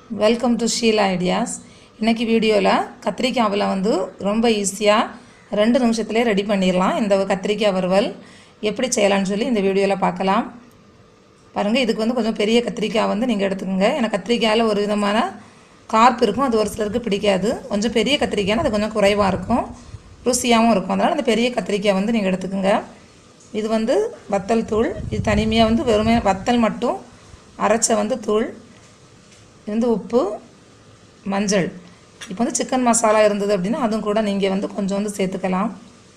Welcome to Sheila ideas. இன்றைக்கி வீடியோவில் கத்திரிக்காவில் வந்து ரொம்ப ஈஸியாக 2 நிமிஷத்துலேயே ரெடி பண்ணிடலாம். இந்த கத்திரிக்காய் வறுவல் எப்படி செய்யலாம்னு சொல்லி இந்த வீடியோவில் பார்க்கலாம். பாருங்கள், இதுக்கு வந்து கொஞ்சம் பெரிய கத்திரிக்காய் வந்து நீங்கள் எடுத்துக்கோங்க. ஏன்னா கத்திரிக்காயில் ஒரு விதமான கார்ப்பு இருக்கும், அது ஒரு சிலருக்கு பிடிக்காது. கொஞ்சம் பெரிய கத்திரிக்காய்னா அது கொஞ்சம் குறைவாக இருக்கும், ருசியாகவும் இருக்கும். அதனால் அந்த பெரிய கத்திரிக்காய் வந்து நீங்கள் எடுத்துக்கோங்க. இது வந்து வத்தல் தூள், இது தனிமையாக வந்து வெறுமே வத்தல் மட்டும் அரைச்ச வந்து தூள், இது வந்து உப்பு, மஞ்சள். இப்போ வந்து சிக்கன் மசாலா இருந்தது அப்படின்னா அதுவும் கூட நீங்கள் வந்து கொஞ்சம் வந்து சேர்த்துக்கலாம்.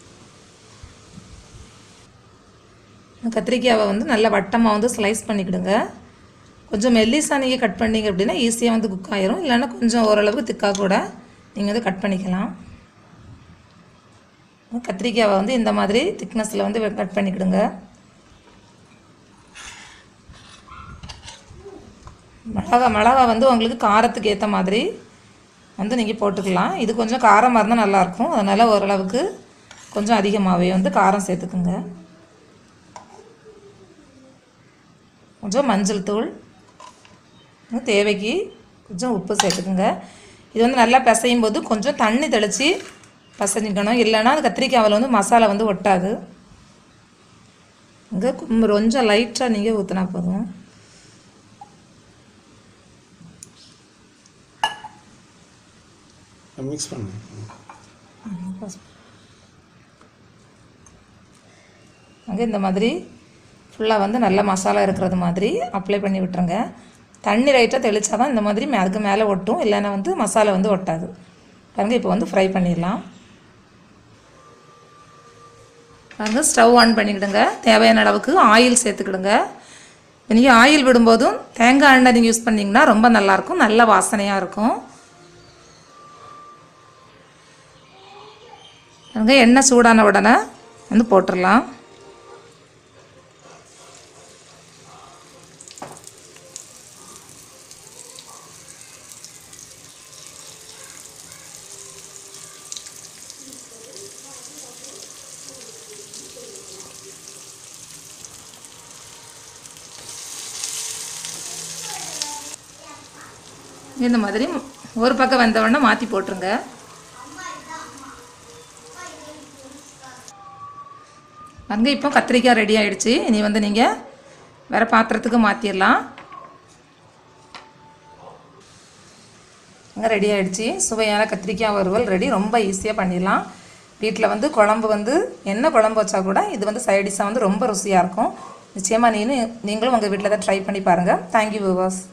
கத்திரிக்காயை வந்து நல்லா வட்டமாக வந்து ஸ்லைஸ் பண்ணிக்கிடுங்க. கொஞ்சம் மெல்லிஸாக நீங்கள் கட் பண்ணிங்க அப்படின்னா ஈஸியாக வந்து குக் ஆயிரும். இல்லைன்னா கொஞ்சம் ஓரளவுக்கு திக்காக கூட நீங்கள் வந்து கட் பண்ணிக்கலாம். கத்திரிக்காயை வந்து இந்த மாதிரி திக்னஸில் வந்து கட் பண்ணிக்கிடுங்க. மிளகா வந்து உங்களுக்கு காரத்துக்கு ஏற்ற மாதிரி வந்து நீங்கள் போட்டுக்கலாம். இது கொஞ்சம் காரமாக இருந்தால் நல்லாயிருக்கும், அதனால் ஓரளவுக்கு கொஞ்சம் அதிகமாகவே வந்து காரம் சேர்த்துக்குங்க. கொஞ்சம் மஞ்சள் தூள், தேவைக்கு கொஞ்சம் உப்பு சேர்த்துக்குங்க. இது வந்து நல்லா பிசையும் போது கொஞ்சம் தண்ணி தெளித்து பிசைஞ்சிக்கணும், இல்லைன்னா அது கத்திரிக்காயில் வந்து மசாலா வந்து ஒட்டாது. இங்கே கொஞ்சம் லைட்டாக நீங்கள் ஊற்றினா போதும். மிக்ஸ் பண்ணு. அங்கே இந்த மாதிரி ஃபுல்லாக வந்து நல்ல மசாலா இருக்கிறது மாதிரி அப்ளை பண்ணி விட்டுருங்க. தண்ணி லைட்டாக தெளித்தா தான் இந்த மாதிரி அதுக்கு மேலே ஒட்டும், இல்லைன்னா வந்து மசாலா வந்து ஒட்டாது. பாருங்கள், இப்போ வந்து ஃப்ரை பண்ணிடலாம். பாருங்கள், ஸ்டவ் ஆன் பண்ணிக்கிடுங்க. தேவையான அளவுக்கு ஆயில் சேர்த்துக்கிடுங்க. நீங்கள் ஆயில் விடும்போதும் தேங்காய் எண்ணெய் நீங்கள் யூஸ் பண்ணிங்கன்னா ரொம்ப நல்லாயிருக்கும், நல்ல வாசனையாக இருக்கும். அங்கே எண்ணெய் சூடான உடனே வந்து போட்டுடலாம். இந்த மாதிரி ஒரு பக்கம் வந்த உடனே மாற்றி போட்டுருங்க. அங்கே இப்போ கத்திரிக்காய் ரெடி ஆகிடுச்சு. இனி வந்து நீங்கள் வேறு பாத்திரத்துக்கு மாற்றிடலாம். அங்கே ரெடி ஆகிடுச்சு. சுவையான கத்திரிக்காய் வறுவல் ரெடி. ரொம்ப ஈஸியாக பண்ணிடலாம். வீட்டில் வந்து குழம்பு வந்து என்ன குழம்பு வச்சா கூட இது வந்து சைடிஷாக வந்து ரொம்ப ருசியாக இருக்கும். நிச்சயமாக நீங்களும் உங்கள் வீட்டில் தான் ட்ரை பண்ணி பாருங்கள். Thank you viewers.